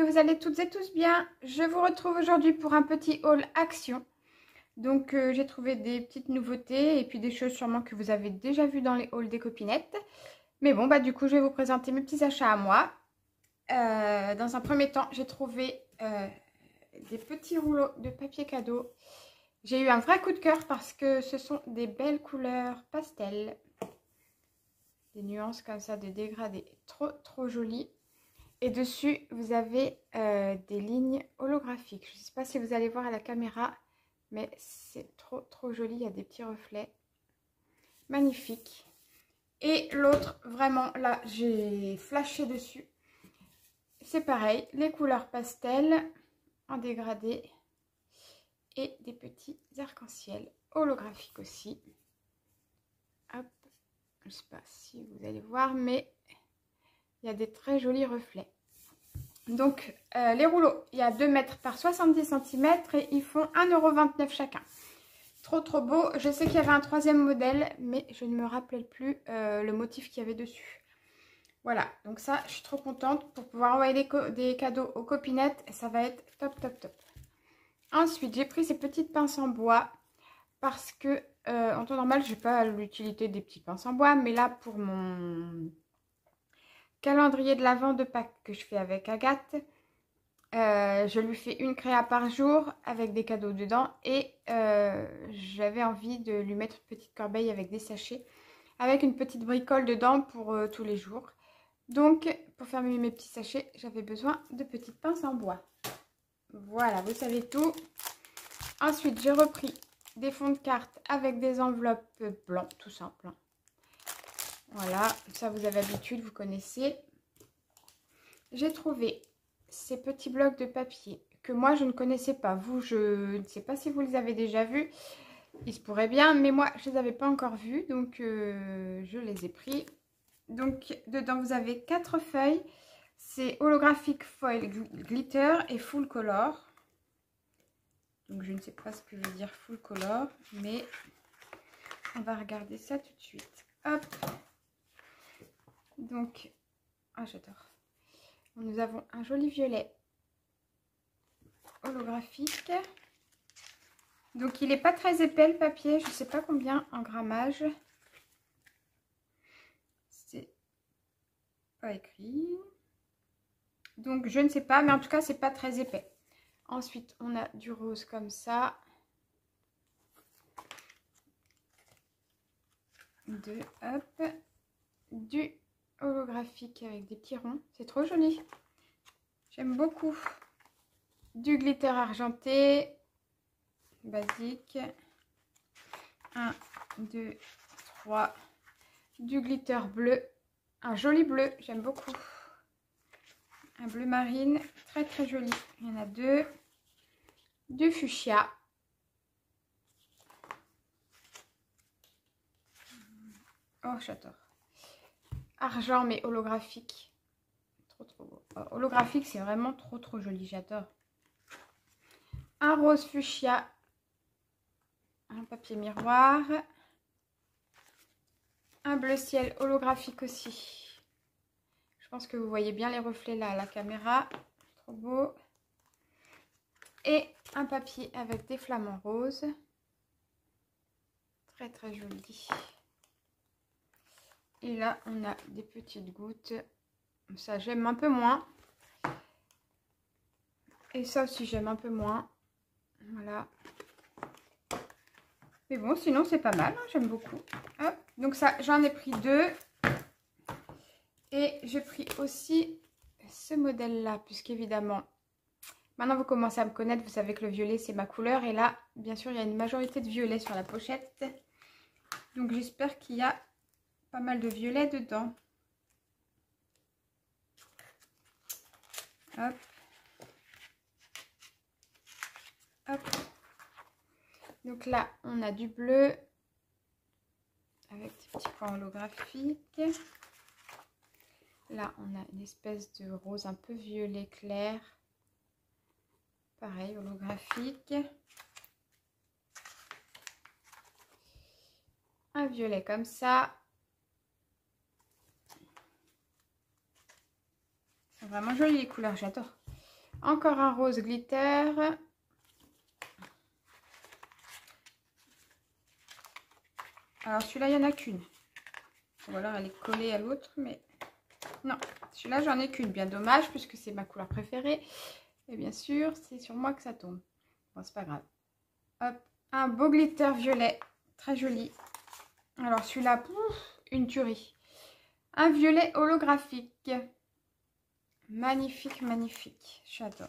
vous allez toutes et tous bien. Je vous retrouve aujourd'hui pour un petit haul action. Donc j'ai trouvé des petites nouveautés et puis des choses sûrement que vous avez déjà vues dans les hauls des copinettes. Mais bon, du coup je vais vous présenter mes petits achats à moi. Dans un premier temps, j'ai trouvé des petits rouleaux de papier cadeau. J'ai eu un vrai coup de cœur parce que ce sont des belles couleurs pastel. Des nuances comme ça, des dégradés trop jolis. Et dessus, vous avez des lignes holographiques. Je ne sais pas si vous allez voir à la caméra, mais c'est trop joli. Il y a des petits reflets. Magnifique. Et l'autre, vraiment, là, j'ai flashé dessus. C'est pareil, les couleurs pastel en dégradé. Et des petits arcs-en-ciel holographiques aussi. Hop, je ne sais pas si vous allez voir, mais il y a des très jolis reflets. Donc, les rouleaux, il y a 2 mètres par 70 cm et ils font 1,29 € chacun. Trop beau. Je sais qu'il y avait un troisième modèle, mais je ne me rappelle plus le motif qu'il y avait dessus. Voilà, donc ça, je suis trop contente pour pouvoir envoyer des cadeaux aux copinettes. Et ça va être top. Ensuite, j'ai pris ces petites pinces en bois parce que, en temps normal, je n'ai pas l'utilité des petites pinces en bois. Mais là, pour mon calendrier de l'Avent de Pâques que je fais avec Agathe, je lui fais une créa par jour avec des cadeaux dedans. Et j'avais envie de lui mettre une petite corbeille avec des sachets, avec une petite bricole dedans pour tous les jours. Donc, pour faire mes petits sachets, j'avais besoin de petites pinces en bois. Voilà, vous savez tout. Ensuite, j'ai repris des fonds de cartes avec des enveloppes blancs, tout simple. Voilà, ça vous avez l'habitude, vous connaissez. J'ai trouvé ces petits blocs de papier que moi je ne connaissais pas. Vous, je ne sais pas si vous les avez déjà vus. Il se pourrait bien, mais moi je ne les avais pas encore vus, donc je les ai pris. Donc dedans vous avez 4 feuilles. C'est holographique foil glitter et full color. Donc je ne sais pas ce que veut dire full color, mais on va regarder ça tout de suite. Hop. Donc, ah j'adore. Nous avons un joli violet holographique. Donc il n'est pas très épais le papier, je ne sais pas combien en grammage. C'est pas écrit. Donc je ne sais pas, mais en tout cas c'est pas très épais. Ensuite on a du rose comme ça. Du holographique avec des petits ronds. C'est trop joli. J'aime beaucoup. Du glitter argenté. Basique. 1, 2, 3. Du glitter bleu. Un joli bleu. J'aime beaucoup. Un bleu marine. Très joli. Il y en a 2. Du fuchsia. Oh, j'adore. Argent mais holographique. Trop beau. Holographique, c'est vraiment trop joli. J'adore. Un rose fuchsia. Un papier miroir. Un bleu ciel holographique aussi. Je pense que vous voyez bien les reflets là à la caméra. Trop beau. Et un papier avec des flamants roses. Très joli. Et là, on a des petites gouttes. Ça, j'aime un peu moins. Et ça aussi, j'aime un peu moins. Voilà. Mais bon, sinon, c'est pas mal. Hein, j'aime beaucoup. Hop. Donc ça, j'en ai pris 2. Et j'ai pris aussi ce modèle-là. Puisqu'évidemment, maintenant, vous commencez à me connaître. Vous savez que le violet, c'est ma couleur. Et là, bien sûr, il y a une majorité de violet sur la pochette. Donc, j'espère qu'il y a pas mal de violet dedans. Hop. Hop. Donc là, on a du bleu avec des petits points holographiques. Là, on a une espèce de rose un peu violet clair. Pareil, holographique. Un violet comme ça. C'est vraiment joli les couleurs, j'adore. Encore un rose glitter. Alors celui-là, il n'y en a qu'une. Ou alors elle est collée à l'autre, mais non. Celui-là, j'en ai qu'une. Bien dommage, puisque c'est ma couleur préférée. Et bien sûr, c'est sur moi que ça tombe. Bon, c'est pas grave. Hop, un beau glitter violet. Très joli. Alors celui-là, une tuerie. Un violet holographique. Magnifique, magnifique. J'adore.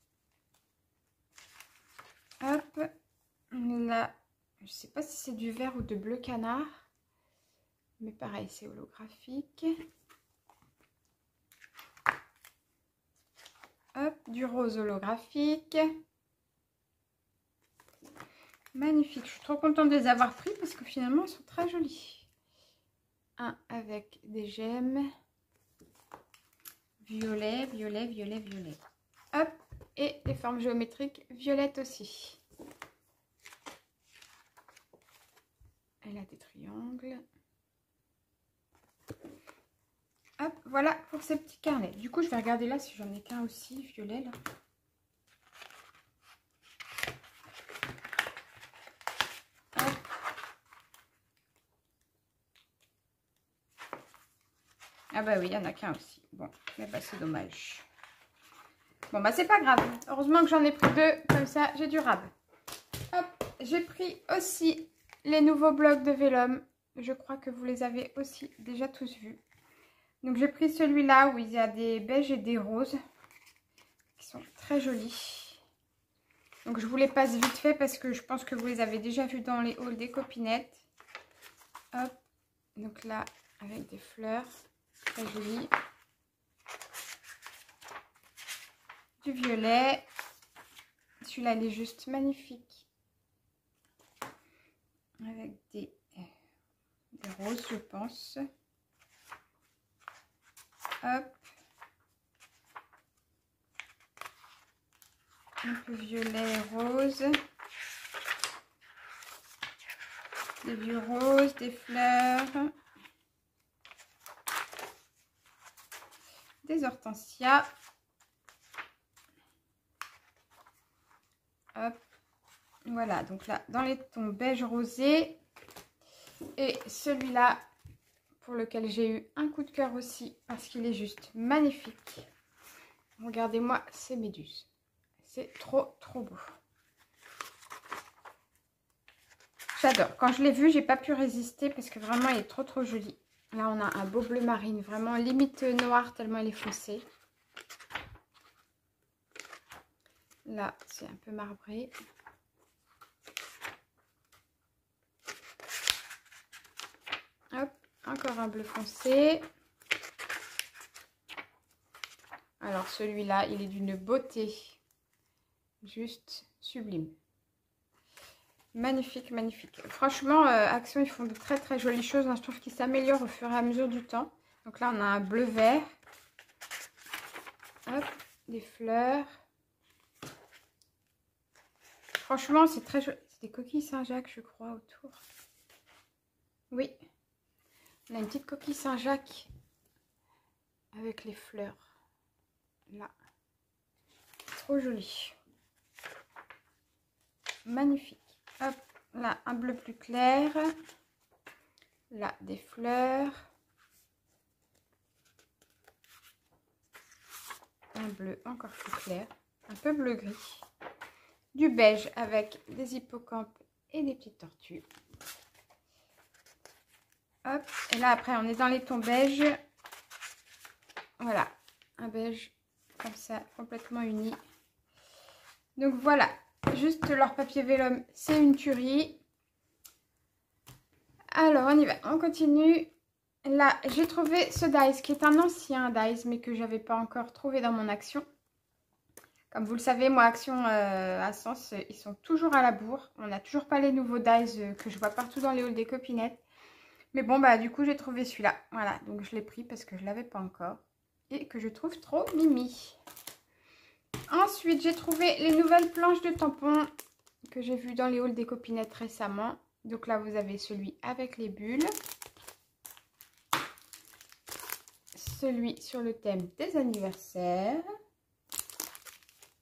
Hop. Là, je sais pas si c'est du vert ou de bleu canard. Mais pareil, c'est holographique. Hop, du rose holographique. Magnifique. Je suis trop contente de les avoir pris parce que finalement, ils sont très jolis. Un avec des gemmes. Violet, violet, violet, violet. Hop, et des formes géométriques violettes aussi. Elle a des triangles. Hop, voilà pour ces petits carnets. Du coup, je vais regarder là si j'en ai qu'un aussi, violet là. Hop. Ah bah oui, il y en a qu'un aussi. Bon, mais bah c'est dommage. Bon bah c'est pas grave. Heureusement que j'en ai pris deux, comme ça j'ai du rab. Hop, j'ai pris aussi les nouveaux blocs de vélum. Je crois que vous les avez aussi déjà tous vus. Donc j'ai pris celui-là où il y a des beiges et des roses qui sont très jolis. Donc je vous les passe vite fait parce que je pense que vous les avez déjà vus dans les hauls des copinettes. Hop, donc là avec des fleurs, très joli. Du violet. Celui-là il est juste magnifique. Avec des roses je pense. Hop. Un peu violet et rose. Des vieux roses, des fleurs. Des hortensias. Hop. Voilà, donc là, dans les tons beige rosé. Et celui-là, pour lequel j'ai eu un coup de cœur aussi, parce qu'il est juste magnifique. Regardez-moi ces méduses. C'est trop, trop beau. J'adore. Quand je l'ai vu, j'ai pas pu résister parce que vraiment, il est trop, trop joli. Là, on a un beau bleu marine, vraiment limite noir tellement il est foncé. Là, c'est un peu marbré. Hop, encore un bleu foncé. Alors celui-là, il est d'une beauté juste sublime. Magnifique, magnifique. Franchement, Action, ils font de très très jolies choses. Je trouve qu'ils s'améliorent au fur et à mesure du temps. Donc là, on a un bleu vert. Hop, des fleurs. Franchement, c'est très joli. C'est des coquilles Saint-Jacques, je crois, autour. Oui. On a une petite coquille Saint-Jacques avec les fleurs. Là. Trop joli. Magnifique. Hop, là, un bleu plus clair. Là, des fleurs. Un bleu encore plus clair. Un peu bleu-gris. Du beige avec des hippocampes et des petites tortues. Hop, et là, après, on est dans les tons beige. Voilà, un beige comme ça, complètement uni. Donc voilà, juste leur papier vélum, c'est une tuerie. Alors, on y va, on continue. Là, j'ai trouvé ce dies qui est un ancien dies, mais que j'avais pas encore trouvé dans mon Action. Comme vous le savez, moi, Action à Sens, ils sont toujours à la bourre. On n'a toujours pas les nouveaux dies que je vois partout dans les hauls des copinettes. Mais bon, bah du coup, j'ai trouvé celui-là. Voilà, donc je l'ai pris parce que je ne l'avais pas encore. Et que je trouve trop mimi. Ensuite, j'ai trouvé les nouvelles planches de tampons que j'ai vues dans les hauls des copinettes récemment. Donc là, vous avez celui avec les bulles. Celui sur le thème des anniversaires.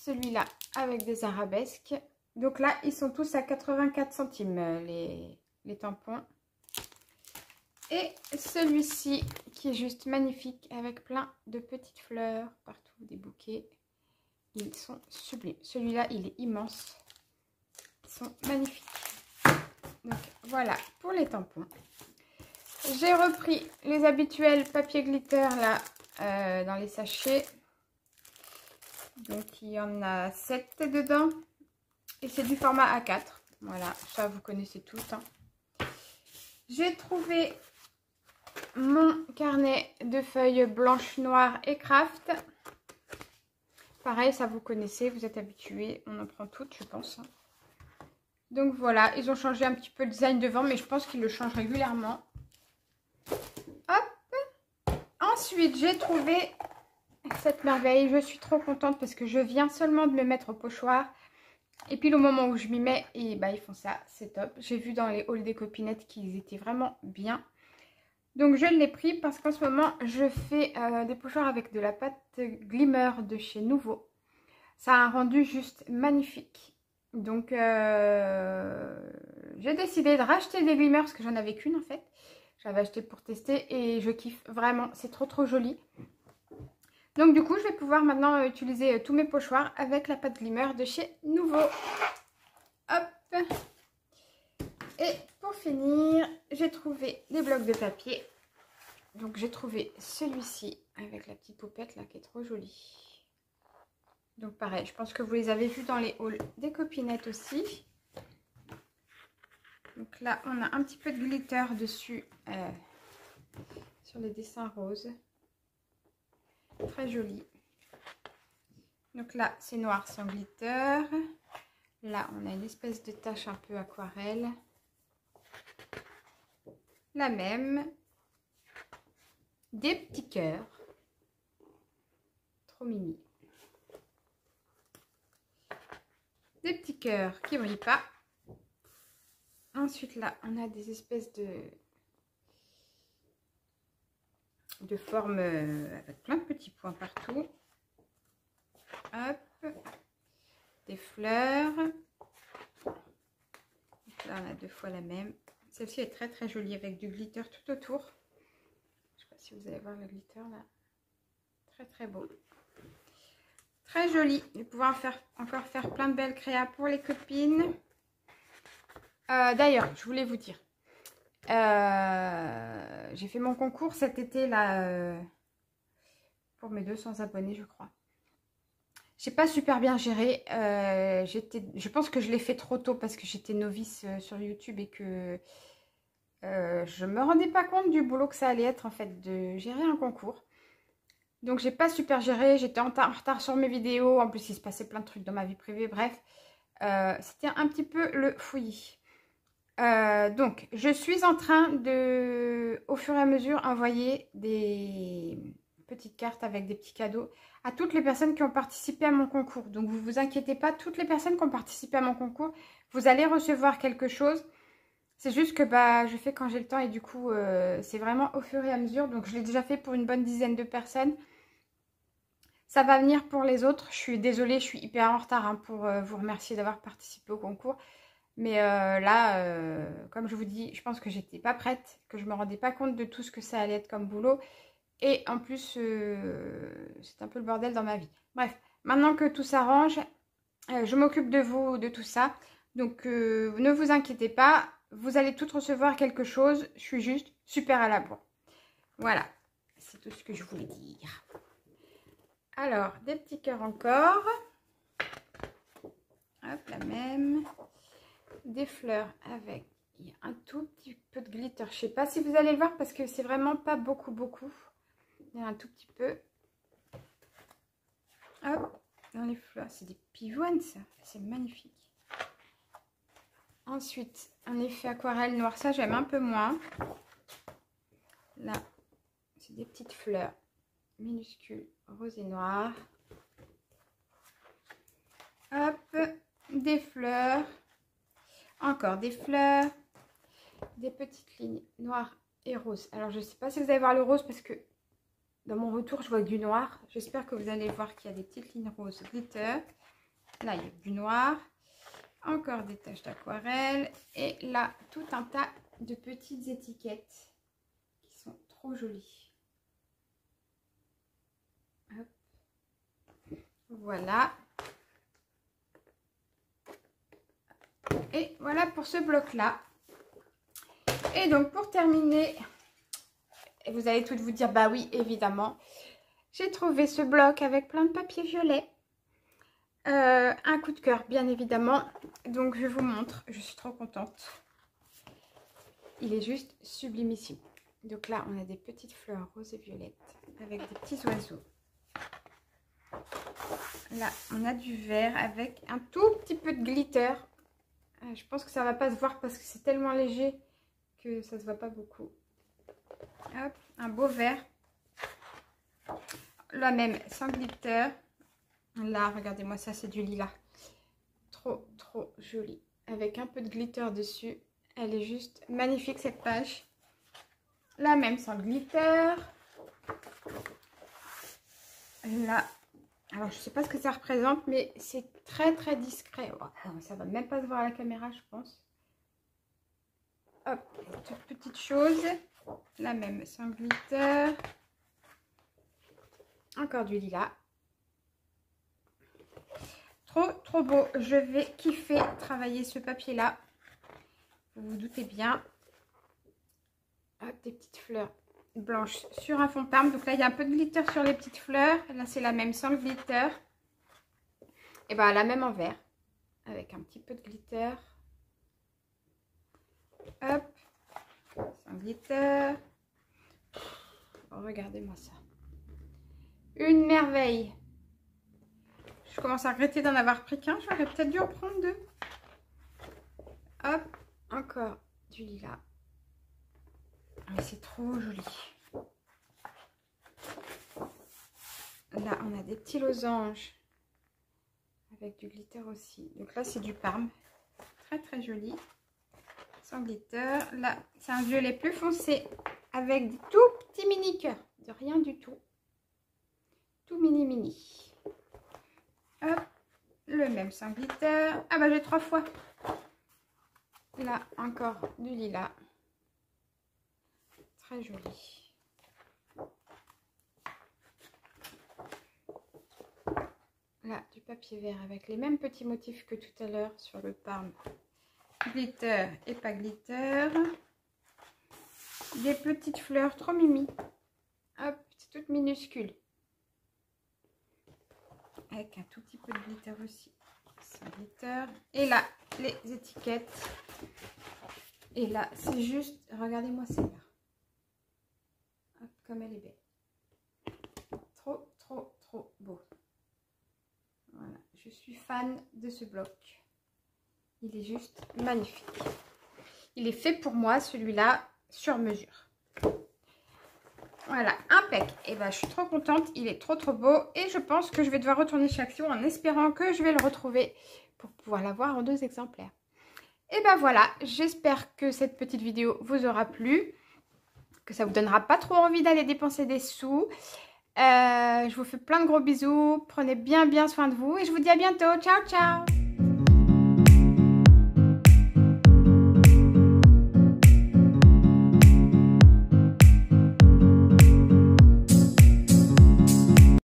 celui-là avec des arabesques. Donc là, ils sont tous à 84 centimes, les tampons. Et celui-ci qui est juste magnifique avec plein de petites fleurs partout, des bouquets. Ils sont sublimes. Celui-là, il est immense. Ils sont magnifiques. Donc voilà pour les tampons. J'ai repris les habituels papier glitter là dans les sachets. Donc il y en a 7 dedans. Et c'est du format A4. Voilà, ça vous connaissez tous. Hein. J'ai trouvé mon carnet de feuilles blanches, noires et craft. Pareil, ça vous connaissez, vous êtes habitués. On en prend toutes, je pense. Donc voilà, ils ont changé un petit peu le design devant, mais je pense qu'ils le changent régulièrement. Hop. Ensuite, j'ai trouvé cette merveille. Je suis trop contente parce que je viens seulement de me mettre au pochoir. Et puis le moment où je m'y mets, et bah, ils font ça, c'est top. J'ai vu dans les hauls des copinettes qu'ils étaient vraiment bien. Donc je l'ai pris parce qu'en ce moment, je fais des pochoirs avec de la pâte Glimmer de chez Nouveau. Ça a un rendu juste magnifique. Donc j'ai décidé de racheter des Glimmer parce que j'en avais qu'une en fait. J'avais acheté pour tester et je kiffe vraiment, c'est trop joli. Donc du coup, je vais pouvoir maintenant utiliser tous mes pochoirs avec la pâte Glimmer de chez Nouveau. Hop. Et pour finir, j'ai trouvé des blocs de papier. Donc j'ai trouvé celui-ci avec la petite poupette là qui est trop jolie. Donc pareil, je pense que vous les avez vus dans les hauls des copinettes aussi. Donc là, on a un petit peu de glitter dessus sur les dessins roses. Très joli. Donc là, c'est noir sans glitter. Là, on a une espèce de tache un peu aquarelle. La même. Des petits cœurs. Trop mimi. Des petits cœurs qui ne brillent pas. Ensuite, là, on a des espèces de formes avec plein de petits points partout. Hop. Des fleurs. Donc là, on a 2 fois la même. Celle-ci est très jolie avec du glitter tout autour. Je ne sais pas si vous allez voir le glitter là. Très beau. Très joli. Je vais pouvoir encore faire plein de belles créas pour les copines. D'ailleurs, je voulais vous dire. J'ai fait mon concours cet été là pour mes 200 abonnés je crois. J'ai pas super bien géré. Je pense que je l'ai fait trop tôt parce que j'étais novice sur YouTube et que je me rendais pas compte du boulot que ça allait être en fait de gérer un concours. Donc j'ai pas super géré, j'étais en retard sur mes vidéos, en plus il se passait plein de trucs dans ma vie privée, bref. C'était un petit peu le fouillis. Donc, je suis en train de, au fur et à mesure, envoyer des petites cartes avec des petits cadeaux à toutes les personnes qui ont participé à mon concours. Donc, vous vous inquiétez pas, toutes les personnes qui ont participé à mon concours, vous allez recevoir quelque chose. C'est juste que bah, je fais quand j'ai le temps et du coup, c'est vraiment au fur et à mesure. Donc, je l'ai déjà fait pour une bonne dizaine de personnes. Ça va venir pour les autres. Je suis désolée, je suis hyper en retard hein, pour vous remercier d'avoir participé au concours. Mais là, comme je vous dis, je pense que j'étais pas prête, que je me rendais pas compte de tout ce que ça allait être comme boulot. Et en plus, c'est un peu le bordel dans ma vie. Bref, maintenant que tout s'arrange, je m'occupe de vous, de tout ça. Donc, ne vous inquiétez pas, vous allez toutes recevoir quelque chose. Je suis juste super à la bourre. Voilà, c'est tout ce que je voulais dire. Alors, des petits cœurs encore. Hop, la même. Des fleurs avec un tout petit peu de glitter. Je sais pas si vous allez le voir parce que c'est vraiment pas beaucoup. Il y a un tout petit peu. Hop, dans les fleurs. C'est des pivoines ça. C'est magnifique. Ensuite, un effet aquarelle noir. Ça, j'aime un peu moins. Là, c'est des petites fleurs minuscules, rose et noir. Hop, des fleurs. Encore des fleurs, des petites lignes noires et roses. Alors, je ne sais pas si vous allez voir le rose parce que dans mon retour, je vois du noir. J'espère que vous allez voir qu'il y a des petites lignes roses glitter. Là, il y a du noir. Encore des taches d'aquarelle. Et là, tout un tas de petites étiquettes qui sont trop jolies. Hop. Voilà. Et voilà pour ce bloc-là. Et donc, pour terminer, et vous allez toutes vous dire, bah oui, évidemment, j'ai trouvé ce bloc avec plein de papier violet. Un coup de cœur, bien évidemment. Donc, je vous montre. Je suis trop contente. Il est juste sublimissime. Donc là, on a des petites fleurs roses et violettes avec des petits oiseaux. Là, on a du vert avec un tout petit peu de glitter. Je pense que ça va pas se voir parce que c'est tellement léger que ça se voit pas beaucoup. Hop, un beau vert. Là même, sans glitter. Là, regardez-moi ça, c'est du lilas. Trop, trop joli. Avec un peu de glitter dessus. Elle est juste magnifique, cette page. Là même, sans glitter. Là, alors je sais pas ce que ça représente, mais c'est très, très discret. Oh, ça va même pas se voir à la caméra, je pense. Hop, toute petite chose. Là même, sans glitter. Encore du lilas. Trop, trop beau. Je vais kiffer travailler ce papier-là. Vous vous doutez bien. Hop, des petites fleurs blanches sur un fond de parme. Donc là, il y a un peu de glitter sur les petites fleurs. Là, c'est la même sans le glitter. Et bien, la même en vert. Avec un petit peu de glitter. Hop. Sans glitter. Oh, regardez-moi ça. Une merveille. Je commence à regretter d'en avoir pris qu'un. J'aurais peut-être dû en prendre deux. Hop. Encore du lilas. Mais c'est trop joli. Là, on a des petits losanges. Avec du glitter aussi. Donc là, c'est du parme. Très, très joli. Sans glitter. Là, c'est un violet plus foncé. Avec des tout petits mini cœurs. De rien du tout. Tout mini mini. Hop. Le même sans glitter. Ah bah j'ai 3 fois. Là, encore du lilas. Très joli. Là, du papier vert avec les mêmes petits motifs que tout à l'heure sur le parme. Glitter et pas glitter. Des petites fleurs trop mimi. Hop, c'est toute minuscule. Avec un tout petit peu de glitter aussi. Sans glitter. Et là, les étiquettes. Et là, c'est juste... Regardez-moi celle-là. Hop, comme elle est belle. Trop, trop, trop beau. Voilà, je suis fan de ce bloc. Il est juste magnifique. Il est fait pour moi, celui-là, sur mesure. Voilà, impec. Et ben, je suis trop contente. Il est trop, trop beau. Et je pense que je vais devoir retourner chez Action en espérant que je vais le retrouver pour pouvoir l'avoir en 2 exemplaires. Et ben voilà, j'espère que cette petite vidéo vous aura plu. Que ça vous donnera pas trop envie d'aller dépenser des sous. Je vous fais plein de gros bisous. Prenez bien soin de vous. Et je vous dis à bientôt. Ciao, ciao!